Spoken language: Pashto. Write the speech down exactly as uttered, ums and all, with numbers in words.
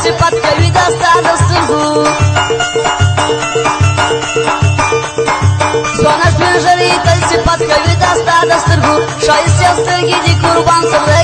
صفت کوي دا ستا د سترګو ځوانه سپین ږیري تل صفت کوي دا ستا د سترګو ښایستې سترګې دي قربان سم